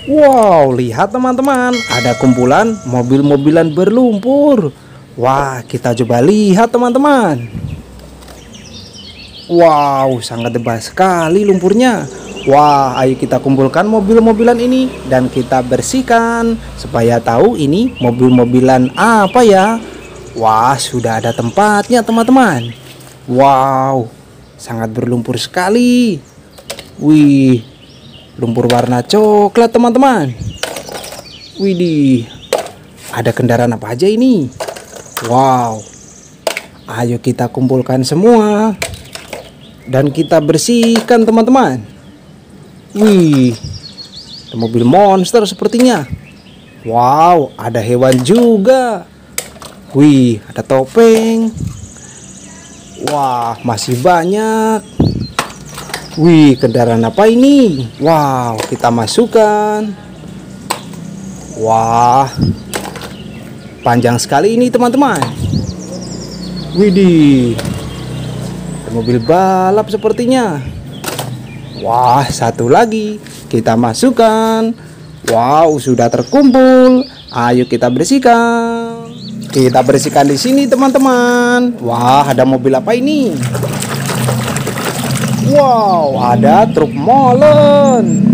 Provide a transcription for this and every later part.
Wow, lihat teman-teman, ada kumpulan mobil-mobilan berlumpur. Wah, kita coba lihat teman-teman. Wow, sangat tebal sekali lumpurnya. Wah, ayo kita kumpulkan mobil-mobilan ini dan kita bersihkan supaya tahu ini mobil-mobilan apa ya. Wah, sudah ada tempatnya teman-teman. Wow, sangat berlumpur sekali. Wih, lumpur warna coklat teman-teman. Widih, ada kendaraan apa aja ini? Wow, ayo kita kumpulkan semua dan kita bersihkan teman-teman. Wih, ada mobil monster sepertinya. Wow, ada hewan juga. Wih, ada topeng. Wah, masih banyak. Wih, kendaraan apa ini? Wow, kita masukkan. Wah, panjang sekali ini teman-teman. Widih, ada mobil balap sepertinya. Wah, satu lagi kita masukkan. Wow, sudah terkumpul. Ayo kita bersihkan. Kita bersihkan di sini teman-teman. Wah, ada mobil apa ini? Wow, ada truk molen.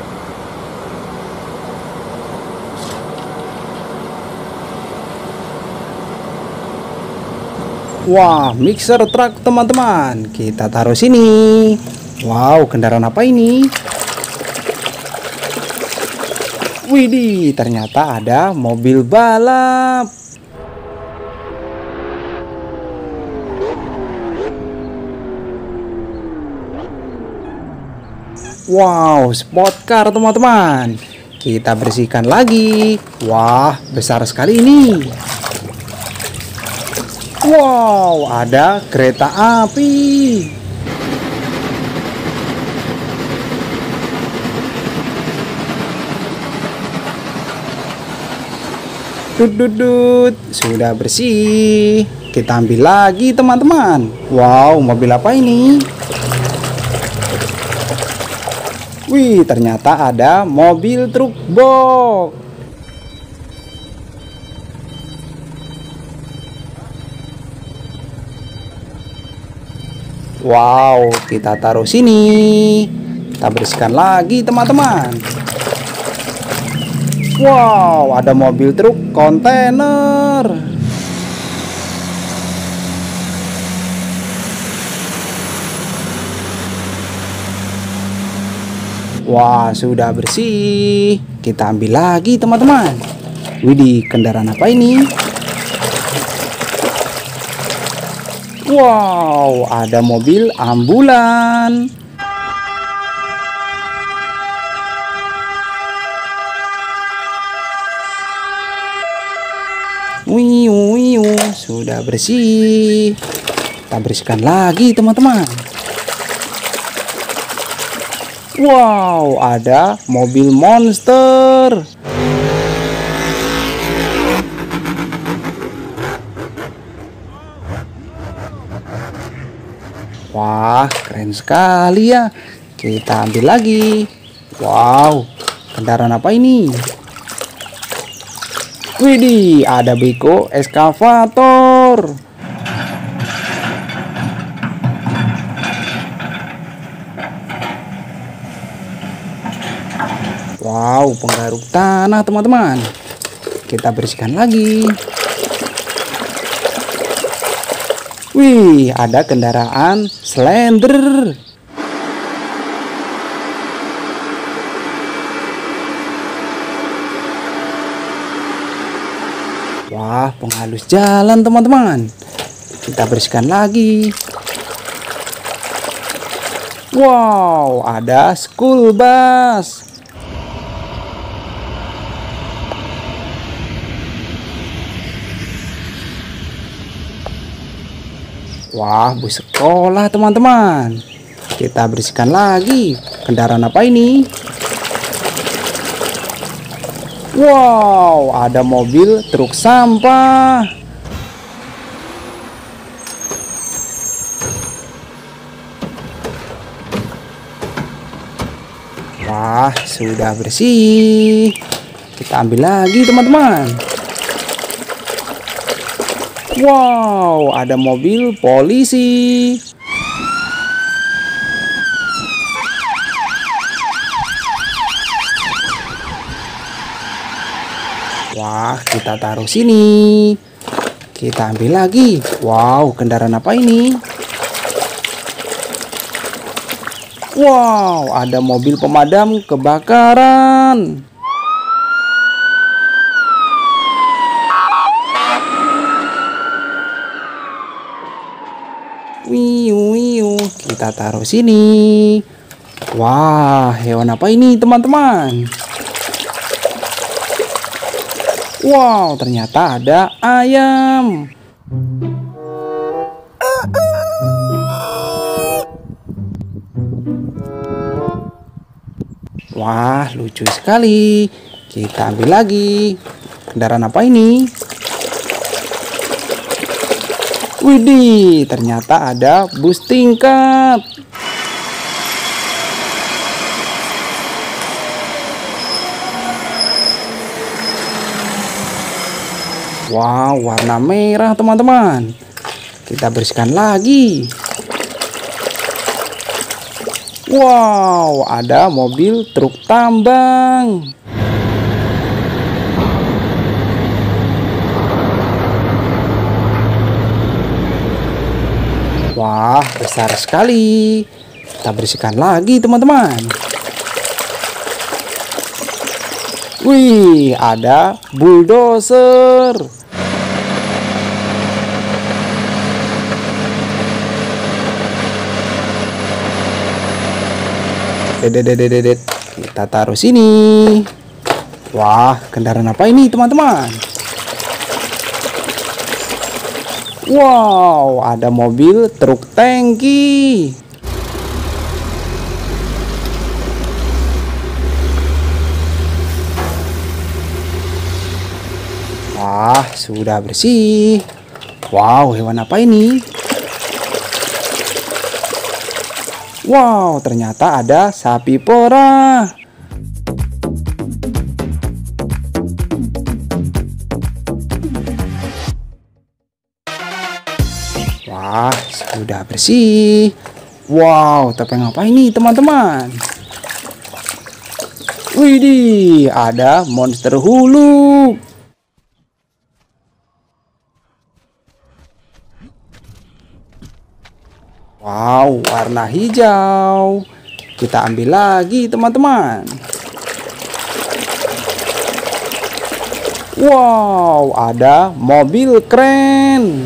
Wah, mixer truk teman-teman. Kita taruh sini. Wow, kendaraan apa ini? Widih, ternyata ada mobil balap. Wow, sport car teman-teman. Kita bersihkan lagi. Wah, besar sekali ini. Wow, ada kereta api. Dut, sudah bersih. Kita ambil lagi teman-teman. Wow, mobil apa ini? Wih, ternyata ada mobil truk box. Wow, kita taruh sini. Kita bersihkan lagi teman-teman. Wow, ada mobil truk kontainer. Wah, sudah bersih. Kita ambil lagi teman-teman. Widih, kendaraan apa ini? Wow, ada mobil ambulan. Wiu, sudah bersih. Kita bersihkan lagi teman-teman. Wow, ada mobil monster. Wah, keren sekali ya. Kita ambil lagi. Wow, kendaraan apa ini? Widih, ada beko eskavator. Wow, penggaruk tanah teman-teman. Kita bersihkan lagi. Wih, ada kendaraan Slender. Wah, penghalus jalan teman-teman. Kita bersihkan lagi. Wow, ada school bus. Wah, bus sekolah teman-teman. Kita bersihkan lagi. Kendaraan apa ini? Wow, ada mobil truk sampah. Wah, Wah, sudah bersih. Kita ambil lagi, teman-teman. Wow, ada mobil polisi. Wah, kita taruh sini. Kita ambil lagi. Wow, kendaraan apa ini? Wow, ada mobil pemadam kebakaran. Wiu, kita taruh sini. Wah, hewan apa ini, teman-teman? Wow, ternyata ada ayam. Wah, lucu sekali. Kita ambil lagi. Kendaraan apa ini? Widih, ternyata ada bus tingkat. Wow, warna merah, teman-teman. Kita bersihkan lagi. Wow, ada mobil truk tambang. Wah, besar sekali. Kita bersihkan lagi, teman-teman. Wih, ada bulldozer. Kita taruh sini. Wah, kendaraan apa ini, teman-teman? Wow, ada mobil truk tangki. Wah, sudah bersih. Wow, hewan apa ini? Wow, ternyata ada sapi perah. Wah, sudah bersih. Wow, topeng apa ini, teman-teman? Widih, ada monster hulu. Wow, warna hijau. Kita ambil lagi, teman-teman. Wow, ada mobil keren.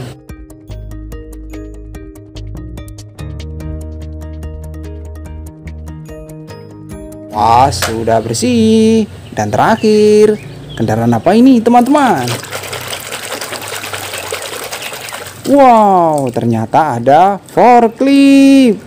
Wah, sudah bersih. Dan terakhir, kendaraan apa ini, teman-teman? Wow, ternyata ada forklift.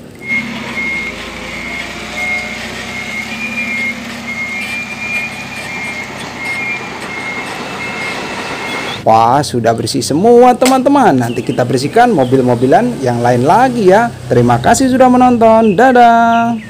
Wah, sudah bersih semua, teman-teman. Nanti kita bersihkan mobil-mobilan yang lain lagi ya. Terima kasih sudah menonton. Dadah.